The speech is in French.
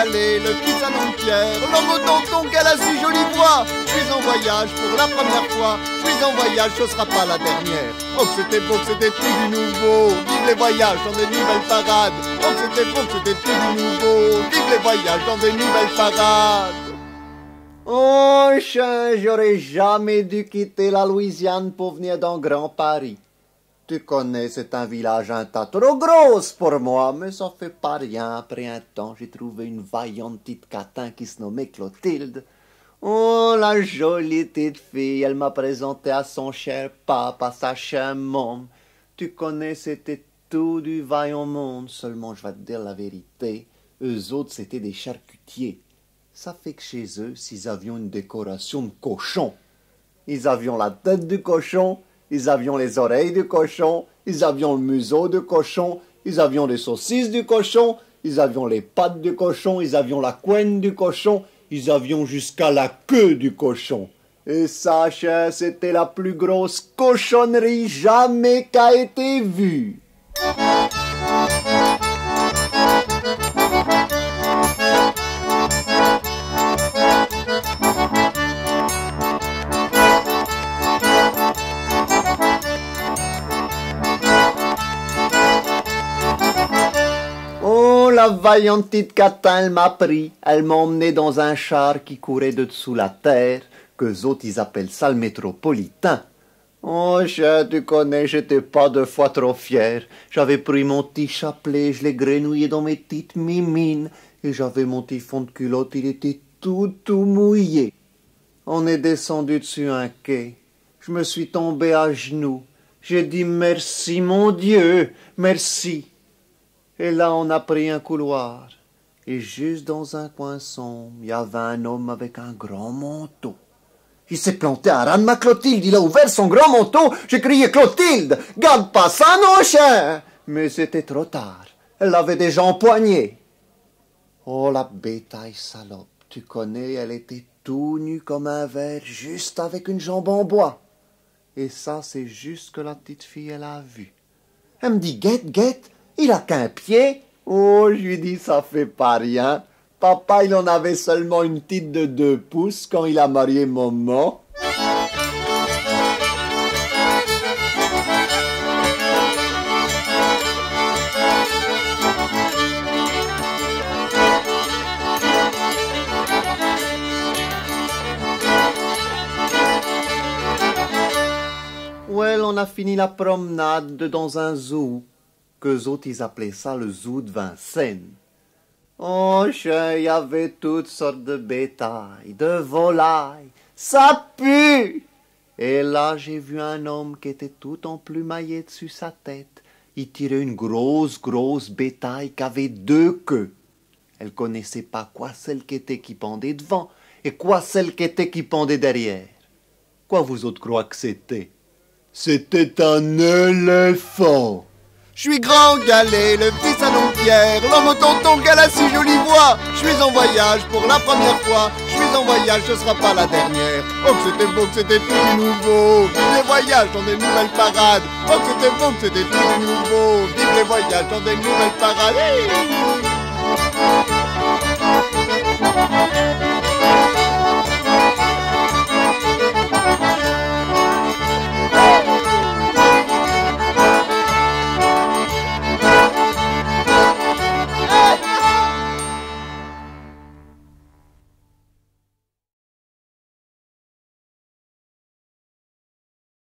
galets, le fils à Pierre, l'homme au tonton qu'elle a si jolie voix. Je suis en voyage pour la première fois, je suis en voyage, ce sera pas la dernière. Oh que c'était beau, que c'était tout du nouveau, vive les voyages dans des nouvelles parades. Oh que c'était beau, que c'était tout du nouveau, vive les voyages dans des nouvelles parades. Oh chien, j'aurais jamais dû quitter la Louisiane pour venir dans Grand Paris. Tu connais, c'est un village un tas trop gros pour moi, mais ça fait pas rien. Après un temps, j'ai trouvé une vaillante petite catin qui se nommait Clotilde. Oh, la jolie petite fille, elle m'a présenté à son cher papa, sa chère môme. Tu connais, c'était tout du vaillant monde. Seulement, je vais te dire la vérité, eux autres, c'était des charcutiers. Ça fait que chez eux, s'ils avions une décoration de cochon, ils avions la tête du cochon, ils avions les oreilles du cochon, ils avions le museau du cochon, ils avions les saucisses du cochon, ils avions les pattes du cochon, ils avions la couenne du cochon, ils avions jusqu'à la queue du cochon. Et ça, cher, c'était la plus grosse cochonnerie jamais qu'a été vue. La vaillante petite catin, elle m'a pris, elle m'a emmené dans un char qui courait de dessous la terre, qu'eux autres ils appellent ça le métropolitain. Oh, cher, tu connais, j'étais pas deux fois trop fier. J'avais pris mon petit chapelet, je l'ai grenouillé dans mes petites mimines, et j'avais mon petit fond de culotte, il était tout mouillé. On est descendu dessus un quai, je me suis tombé à genoux, j'ai dit merci mon Dieu, merci. Et là, on a pris un couloir. Et juste dans un coin sombre, il y avait un homme avec un grand manteau. Il s'est planté à ras de ma Clotilde. Il a ouvert son grand manteau. J'ai crié « Clotilde, garde pas ça, non, cher !» Mais c'était trop tard. Elle l'avait déjà empoigné. Oh, la bétail salope. Tu connais, elle était tout nue comme un verre, juste avec une jambe en bois. Et ça, c'est juste ce que la petite fille, elle a vu. Elle me dit « Guette, il a qu'un pied. » Oh, je lui dis, ça fait pas rien. Papa, il en avait seulement une petite de 2 pouces quand il a marié maman. On a fini la promenade dans un zoo. Qu'eux autres, ils appelaient ça le zoo de Vincennes. Oh, il y avait toutes sortes de bétail, de volailles. Ça pue! Et là, j'ai vu un homme qui était tout emplumaillé dessus sa tête. Il tirait une grosse bétail qui avait 2 queues. Elle connaissait pas quoi celle qui était qui pendait devant et quoi celle qui était qui pendait derrière. Quoi vous autres croyez que c'était? C'était un éléphant. Je suis grand galet, le fils à Pierre, l'homme au tonton qu'elle a si jolie voix. Je suis en voyage pour la première fois, je suis en voyage, ce sera pas la dernière. Oh que c'était beau, que c'était tout du nouveau, vive les voyages dans des nouvelles parades. Oh que c'était beau, que c'était tout du nouveau, vive les voyages dans des nouvelles parades.